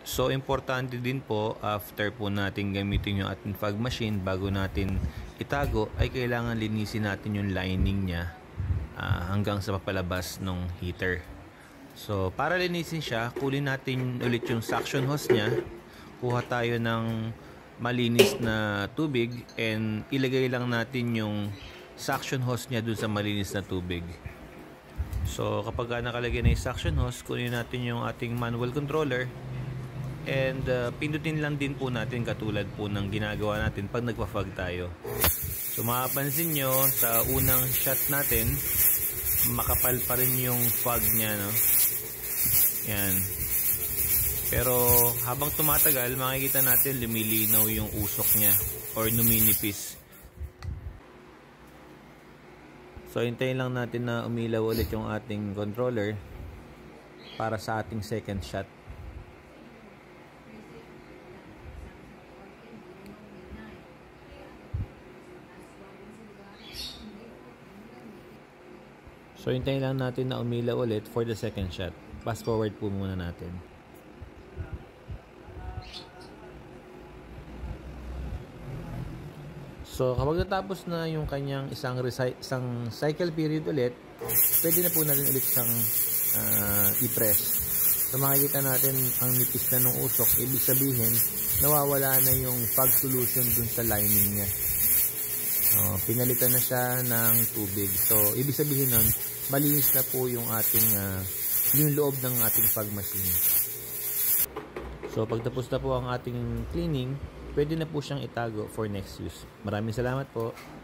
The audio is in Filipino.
So importante din po after po natin gamitin yung ating fog machine, bago natin itago ay kailangan linisin natin yung lining niya hanggang sa papalabas ng heater. So para linisin siya, kunin natin ulit yung suction hose niya. Kuha tayo ng malinis na tubig and ilagay lang natin yung suction hose niya dun sa malinis na tubig. So kapag nakalagay na yung suction hose, kunin natin yung ating manual controller and pindutin lang din po natin katulad po ng ginagawa natin pag nagpa-fog tayo. So mapapansin nyo sa unang shot natin, makapal pa rin yung fog niya, no? Yan. Pero habang tumatagal, makikita natin lumilinaw yung usok niya or numinipis. So hintayin lang natin na umilaw ulit yung ating controller para sa ating second shot. So hintayin lang natin na umilaw ulit for the second shot. Fast forward po muna natin. So kapag natapos na yung kanyang isang cycle period ulit, pwede na po natin ulit siyang i-press. So makikita natin ang nipis na ng usok, ibig sabihin nawawala na yung fog solution dun sa lining niya. Pinalitan na siya ng tubig. So ibig sabihin nun, malinis na po yung ating yung loob ng ating fog machine. So pagtapos na po ang ating cleaning, pwede na po siyang itago for next use. Maraming salamat po.